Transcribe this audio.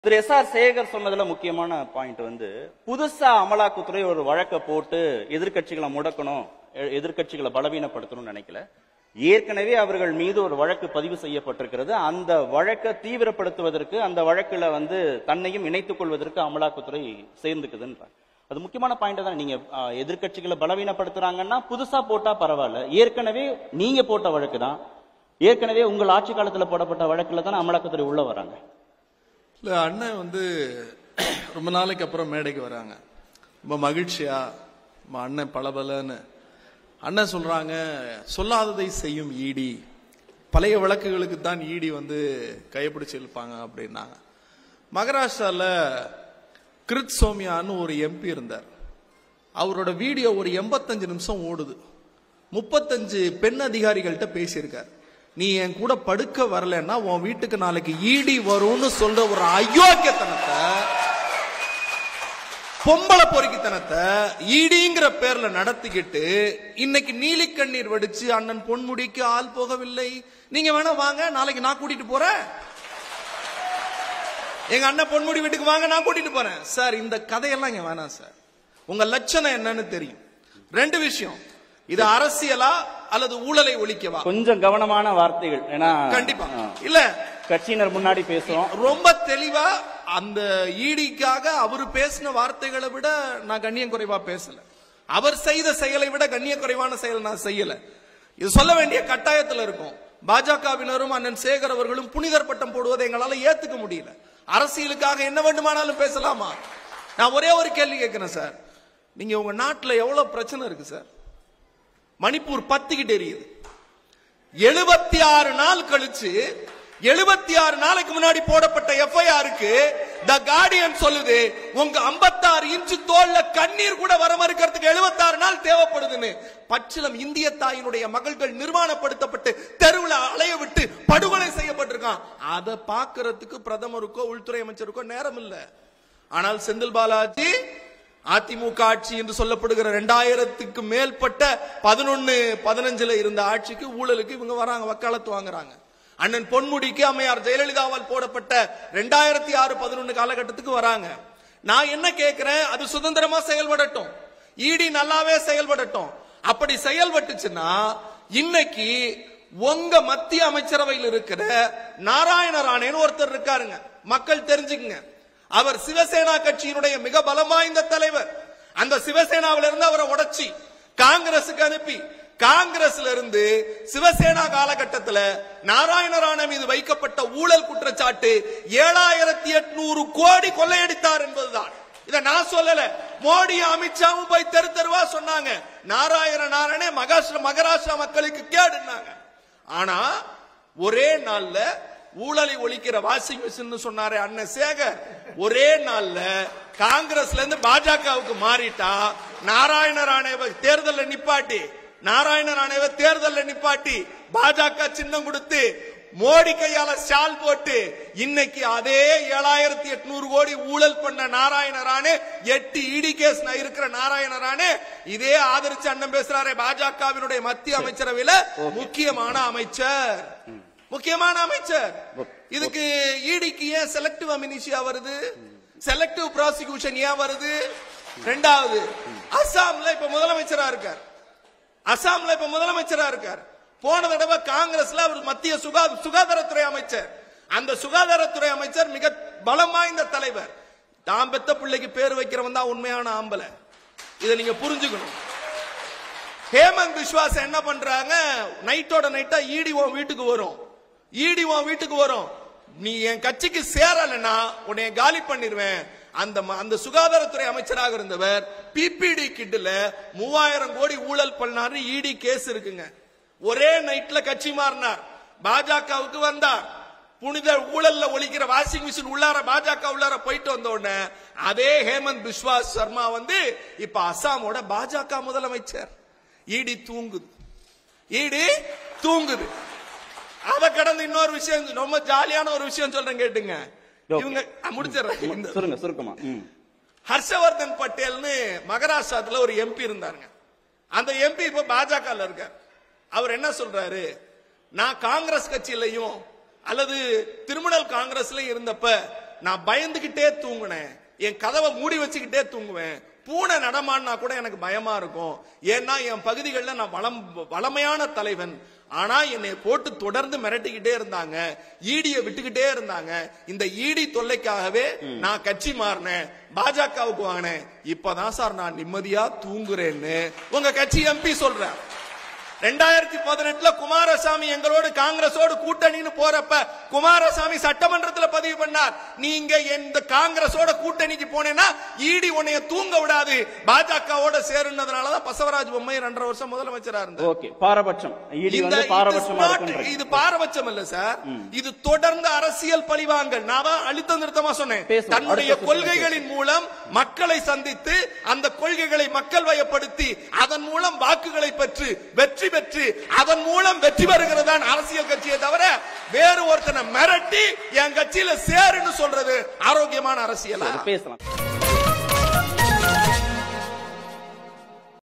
திரு SR. Sekar சொன்னதுல முக்கியமான point வந்து, புதுசா அமலாக்கத்துறை ஒரு வழக்க போட்டு எதிர்க்கட்சிகளை முடக்கணும், எதிர்க்கட்சிகளை பலவீனப்படுத்தணும்னு நினைக்கல. ஏற்கனவே அவர்கள் மீது ஒரு வழக்கு பதிவு செய்யப்பட்டிருக்கிறது. அந்த வழக்கை தீவிரப்படுத்துவதற்கு, அந்த வழக்குல வந்து தன்னையும் இணைத்துக் கொள்வதற்கு அமலாக்கத்துறை சேர்ந்துக்குதுன்றாங்க. அது முக்கியமான பாயிண்ட் தான். நீங்க எதிர்க்கட்சிகளை பலவீனப்படுத்துறாங்கன்னா புதுசா போட்டா பரவாயில்ல. ஏற்கனவே நீங்க போட்ட வழக்கு தான், ஏற்கனவே உங்கள் ஆட்சி காலத்துல போடப்பட்ட வழக்குல தான் அமலாக்கத்துறை உள்ள வராங்க. இல்ல, அண்ணன் வந்து ரொம்ப நாளைக்கு அப்புறம் மேடைக்கு வராங்க. ரொம்ப மகிழ்ச்சியா அண்ணன் பலபலன்னு அண்ணன் சொல்றாங்க, சொல்லாததை செய்யும் ஈடி, பழைய வழக்குகளுக்கு தான் ஈடி வந்து கைப்பிடிச்சு இழுப்பாங்க அப்படின்னாங்க. மகாராஷ்டிரால கிருத் சோமியான்னு ஒரு எம்பி இருந்தார். அவரோட வீடியோ ஒரு 85 நிமிஷம் ஓடுது. 35 பெண் அதிகாரிகள்கிட்ட பேசியிருக்கார். நீ என் கூட படுக்க வரலன்னா உன் வீட்டுக்கு நாளைக்கு ஈடி வரும்னு சொல்ற ஒரு அயோக்கியத்தனத்தை, பொம்பளை பொறுக்கித்தனத்தை ஈடிங்கிற பேர்ல நடத்திக்கிட்டு இன்னைக்கு நீலி கண்ணீர் வடிச்சு அண்ணன் பொன்முடிக்கு ஆள் போகவில்லை, நீங்க வேணா வாங்க நாளைக்கு நான் கூட்டிட்டு போறேன், எங்க அண்ணன் பொன்முடி வீட்டுக்கு வாங்க நான் கூட்டிட்டு போறேன். சார், இந்த கதையெல்லாம் இங்க வேணாம் சார். உங்க லட்சணம் என்னன்னு தெரியும். ரெண்டு விஷயம், இது அரசியலா அல்லது ஊழலை ஒழிக்கவா? கொஞ்சம் கவனமான வார்த்தைகள். ஏன்னா கண்டிப்பா இல்ல, கட்சியினர் முன்னாடி பேசுறோம். ரொம்ப தெளிவா அந்த ஈடிக்காக அவர் பேசின வார்த்தைகளை விட நான் கண்ணியம் குறைவா பேசல. அவர் செய்த செயலை விட கண்ணிய குறைவான செயல் நான் செய்யல. இது சொல்ல வேண்டிய கட்டாயத்தில் இருக்கும். பாஜகவினரும் அண்ணன் சேகர் அவர்களும் புனிதர் பட்டம் போடுவதை எங்களால ஏத்துக்க முடியல. அரசியலுக்காக என்ன வேண்டுமானாலும் பேசலாமா? நான் ஒரே ஒரு கேள்வி கேட்கிறேன் சார். நீங்க உங்க நாட்டில் எவ்வளவு பிரச்சனை இருக்கு சார்? மணிப்பூர் பத்திக்கிட்டு எரியுது. 76 நாள் கழிச்சு 76 நாளைக்கு முன்னாடி போடப்பட்ட எஃப்ஐஆருக்கு த கார்டியன் சொல்லுது, உங்க 56 இன்ச்சு தோல்ல கண்ணீர் கூட வர மறுக்கிறதுக்கு 76 நாள் தேவைப்படுதுன்னு. பச்சிலம் இந்திய தாயினுடைய மகள்கள் நிர்மாணப்படுத்தப்பட்டு தெருவில் அலைய விட்டு படுகொலை செய்யப்பட்டிருக்கான். அதை பார்க்கறதுக்கு பிரதமருக்கோ உள்துறை அமைச்சருக்கோ நேரம் இல்ல. ஆனால் செந்தில் பாலாஜி அதிமுக ஆட்சி என்று சொல்லப்படுகிற 2000க்கு மேற்பட்ட 11-15 இருந்த ஆட்சிக்கு ஊழலுக்கு இவங்க வராங்க, வக்காலத்து வாங்குறாங்க. அண்ணன் பொன்முடிக்கு அம்மையார் ஜெயலலிதாவால் போடப்பட்ட 2006-11 காலகட்டத்துக்கு வராங்க. நான் என்ன கேட்கிறேன், அது சுதந்திரமா செயல்படட்டும், ஈடி நல்லாவே செயல்படட்டும். அப்படி செயல்பட்டுச்சுன்னா இன்னைக்கு உங்க மத்திய அமைச்சரவையில் இருக்கிற நாராயண ராணேன்னு ஒருத்தர் இருக்காருங்க, மக்கள் தெரிஞ்சுக்குங்க. அவர் சிவசேனா கட்சியினுடைய மிக பலம் வாய்ந்த தலைவர். அந்த சிவசேனாவில இருந்து அவரை உடைச்சி காங்கிரசுக்கு அனுப்பி, காங்கிரஸ்ல இருந்து சிவசேனா காலகட்டத்தில் நாராயண ராணே மீது வைக்கப்பட்ட ஊழல் குற்றச்சாட்டு 7800 கோடி கொள்ளையடித்தார் என்பதுதான். இதை நான் சொல்லல, மோடி அமித்ஷாவும் போய் தெரு தெருவா சொன்னாங்க, நாராயண ராணே மகாராஷ்டிரா மக்களுக்கு கேடுனாங்க. ஆனா ஒரே நாள்ல ஊழலை ஒழிக்கிற வாஷிங் மிஷின் சொன்னாரே அண்ணன் சேகர், ஒரே நாள்ல காங்கிரஸ்ல இருந்து பாஜகவுக்கு மாறிட்டா நாராயண ராணேவை தேர்தல்ல நிப்பாட்டி பாஜக சின்னம் கொடுத்து மோடி கையால ஷால் போட்டு இன்னைக்கு அதே 7800 கோடி ஊழல் பண்ண நாராயண ராணே, 8 இடி கேஸ் இருக்கிற நாராயண ராணே இதே ஆதரிச்சு அண்ணன் பேசுறாரே, பாஜகவினுடைய மத்திய அமைச்சரவையில முக்கியமான அமைச்சர். இதுக்கு ஈடிக்கு ஏன் செலக்டிவ் அம்னீசியா வருது? செலக்டிவ் ப்ராசிக்யூஷன் ஏன் வருது? ரெண்டாவது, அசாம்ல இப்ப முதலமைச்சரா இருக்கார். போன தடவை காங்கிரஸ்ல அவர் மத்திய சுகாதாரத்துறை அமைச்சர். அந்த சுகாதாரத்துறை அமைச்சர் மிக பலம் வாய்ந்த தலைவர். தாம் பெத்த பிள்ளைக்கு பேர் வைக்கிறவன் தான் உண்மையான ஆம்பளை. இதை நீங்க புரிஞ்சுக்கணும். ஹேமந்த் பிஸ்வாஸ் என்ன பண்றாங்க, நைட்டோட நைட்டா ஈடி உன் வீட்டுக்கு வரும், நீ என் கட்சிக்கு சேரலன்னா உன்னை காலி பண்ணிடுவேன். அந்த சுகாதாரத்துறை அமைச்சராக இருந்தவர் பிபிடி கிட்ல 3000 கோடி ஊழல் பண்ணாரு, ஈடி கேஸ் இருக்குங்க. ஒரே நைட்ல கட்சி மாறினார், பாஜகவுக்கு வந்தார். புனித ஊழல்ல ஒழிக்கிற வாஷிங் மிஷின் உள்ளார பாஜக உள்ளார போயிட்டு வந்த உடனே அதே ஹேமந்த் பிஸ்வாஸ் சர்மா வந்து இப்ப அசாமோட பாஜக முதலமைச்சர். ஈடி தூங்குது. அத கடந்து இன்னொரு விஷயம், ரொம்ப ஜாலியான ஒரு விஷயம் சொல்றேன் கேட்டுங்க. இவங்க முடிச்சிடறேன். ஹர்ஷவர்தன் பட்டேல்னு மகாராஷ்டிராத்துல ஒரு எம்பி இருந்தாருங்க. அந்த எம்பி இப்ப பாஜக இருக்கார். அவர் என்ன சொல்றாரு, நான் காங்கிரஸ் கட்சியிலையும் அல்லது திரிணாமுல் காங்கிரஸ்ல இருந்தப்ப நான் பயந்துகிட்டே தூங்குனேன், என் கதவை மூடி வச்சுக்கிட்டே தூங்குவேன். பூனை நடமாடினா கூட எனக்கு பயமா இருக்கும். ஏன்னா என் பகுதிகளில் நான் வளமையான தலைவன். ஆனா என்னை போட்டு தொடர்ந்து மிரட்டிக்கிட்டே இருந்தாங்க, ஈடிய விட்டுக்கிட்டே இருந்தாங்க. இந்த ஈடி தொல்லைக்காகவே நான் கட்சி மாறினேன், பாஜகவுக்கு வாங்கினேன். இப்பதான் சார் நான் நிம்மதியா தூங்குறேன்னு உங்க கட்சி எம்பி சொல்ற. 2018 குமாரசாமி எங்களோடு காங்கிரஸோடு கூட்டணின்னு போறப்ப குமாரசாமி சட்டமன்றத்தில் பதிவு பண்ணார், நீங்க இந்த காங்கிரஸோட கூட்டணிக்கு போனேன்னா ஈடி உன்னைய தூங்க விடாது, பாஜகவோட சேருனதுனாலதான் பசவராஜ் பொம்மை 2.5 வருஷம் முதலமைச்சரா இருந்தார். ஓகே, பாரபட்சம். இது பாரபட்சம் இல்ல சார், இது தொடர்ந்து அரசியல் பழிவாங்கல். நான் அழுத்த நிறுத்தமா சொன்னேன், தன்னுடைய கொள்கைகளின் மூலம் மக்களை சந்தித்து அந்த கொள்கைகளை மக்கள் வயப்படுத்தி அதன் மூலம் வாக்குகளை வெற்றி பெற்று அதன் மூலம் வெற்றி பெறுகிறதான் அரசியல் கட்சியை தவிர வேறு ஒருத்தனை மிரட்டி என் கட்சியில சேருன்னு சொல்றது ஆரோக்கியமான அரசியல் பேசலாம்.